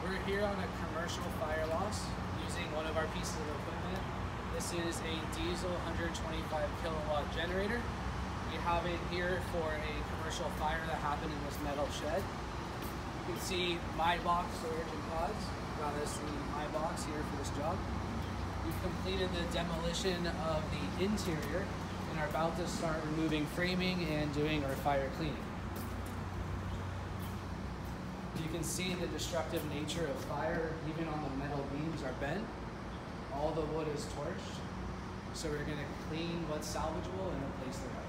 We're here on a commercial fire loss using one of our pieces of equipment. This is a diesel 125 kilowatt generator. We have it here for a commercial fire that happened in this metal shed. You can see my box storage and pods. Got us the my box here for this job. We've completed the demolition of the interior and are about to start removing framing and doing our fire cleaning. You can see the destructive nature of fire. Even on the metal beams are bent. All the wood is torched. So we're going to clean what's salvageable and replace the rest.